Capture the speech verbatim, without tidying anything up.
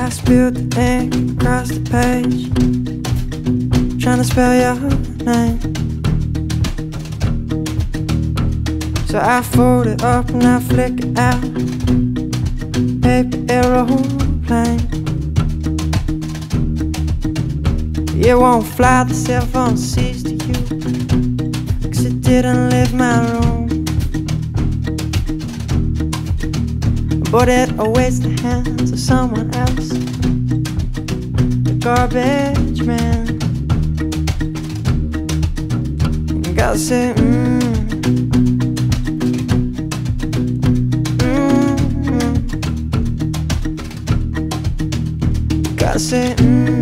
I spilled the ink across the page, trying to spell your name. So I fold it up and I flick it out, paper aeroplane. It won't fly, the cell phone sees to you, 'cause it didn't leave my room, but it awaits the hands of someone else, the garbage man. You gotta say, mmm, mmm, gotta say, mmm.